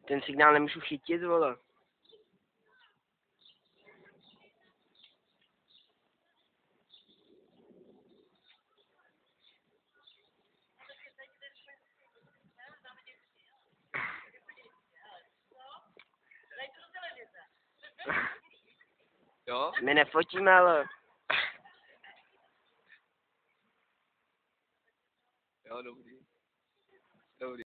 Ten signál nemůžu chytit, vole. Jo? My nefotíme, ale... Jo, dobrý.